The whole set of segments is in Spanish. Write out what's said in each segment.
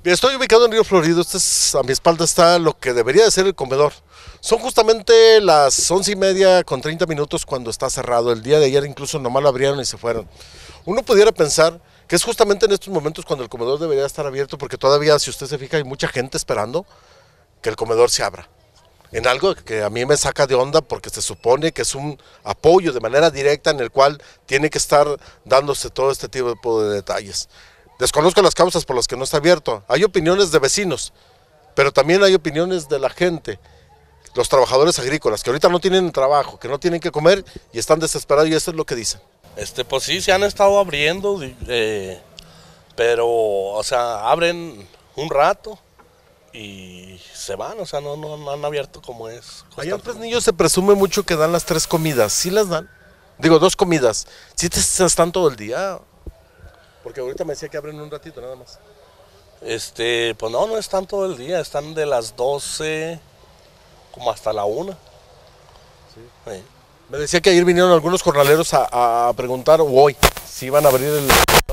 Estoy ubicado en Río Florido, a mi espalda está lo que debería de ser el comedor. Son justamente las 11:30 con 30 minutos cuando está cerrado. El día de ayer incluso nomás lo abrieron y se fueron. Uno pudiera pensar que es justamente en estos momentos cuando el comedor debería estar abierto, porque todavía, si usted se fija, hay mucha gente esperando que el comedor se abra. En algo que a mí me saca de onda, porque se supone que es un apoyo de manera directa en el cual tiene que estar dándose todo este tipo de detalles. Desconozco las causas por las que no está abierto. Hay opiniones de vecinos, pero también hay opiniones de la gente, los trabajadores agrícolas, que ahorita no tienen trabajo, que no tienen que comer y están desesperados, y eso es lo que dicen. Pues sí, se han estado abriendo, pero, o sea, abren un rato y se van, o sea, no han abierto como es. Allá en Fresnillo se presume mucho que dan las 3 comidas, ¿sí las dan? Digo, 2 comidas, ¿sí están todo el día? Porque ahorita me decía que abren un ratito nada más. Pues no están todo el día, están de las 12 como hasta la 1. Sí. Me decía que ayer vinieron algunos jornaleros a preguntar, o hoy, si iban a abrir el...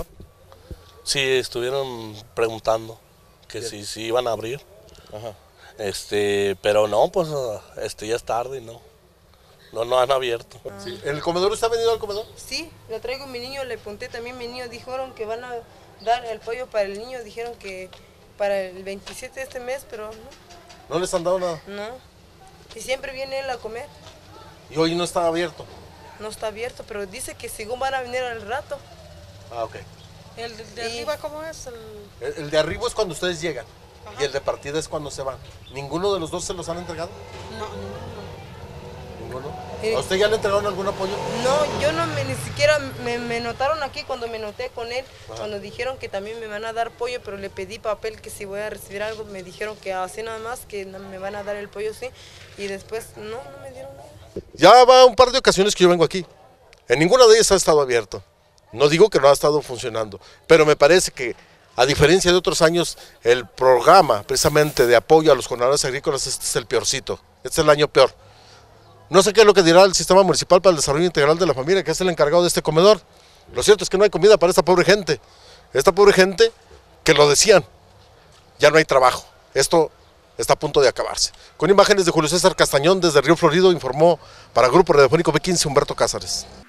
Sí, estuvieron preguntando que si iban a abrir. Ajá. Pero no, pues ya es tarde y no han abierto. Sí. ¿El comedor está venido al comedor? Sí, lo traigo a mi niño, le pregunté también a mi niño, dijeron que van a dar el pollo para el niño, dijeron que para el 27 de este mes, pero no. ¿No les han dado nada? No, y siempre viene él a comer. ¿Y hoy no está abierto? No está abierto, pero dice que según van a venir al rato. Ah, ok. ¿El de arriba cómo es? El de arriba es cuando ustedes llegan. Ajá. Y el de partida es cuando se van. ¿Ninguno de los dos se los han entregado? No. ¿Ninguno? ¿A usted ya le entregaron algún apoyo? No, yo no ni siquiera me notaron aquí cuando me noté con él. Ajá. Cuando dijeron que también me van a dar pollo, pero le pedí papel que si voy a recibir algo, me dijeron que así nada más, que me van a dar el pollo, sí. Y después no me dieron nada. Ya va un par de ocasiones que yo vengo aquí. En ninguna de ellas ha estado abierto. No digo que no ha estado funcionando, pero me parece que, a diferencia de otros años, el programa precisamente de apoyo a los jornaleros agrícolas, este es el peorcito. Este es el año peor. No sé qué es lo que dirá el Sistema Municipal para el Desarrollo Integral de la Familia, que es el encargado de este comedor. Lo cierto es que no hay comida para esta pobre gente. Esta pobre gente, que lo decían, ya no hay trabajo. Esto está a punto de acabarse. Con imágenes de Julio César Castañón desde Río Florido, informó para Grupo Radiofónico B15 Humberto Cázares.